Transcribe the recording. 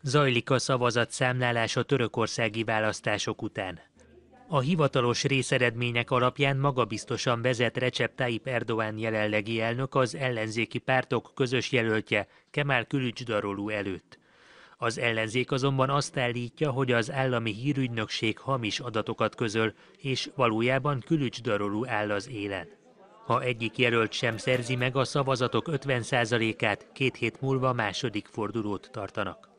Zajlik a szavazatszámlálás a törökországi választások után. A hivatalos részeredmények alapján magabiztosan vezet Recep Tayyip Erdoğan jelenlegi elnök az ellenzéki pártok közös jelöltje Kemal Kılıçdaroğlu előtt. Az ellenzék azonban azt állítja, hogy az állami hírügynökség hamis adatokat közöl, és valójában Kılıçdaroğlu áll az élen. Ha egyik jelölt sem szerzi meg a szavazatok 50%-át, 2 hét múlva második fordulót tartanak.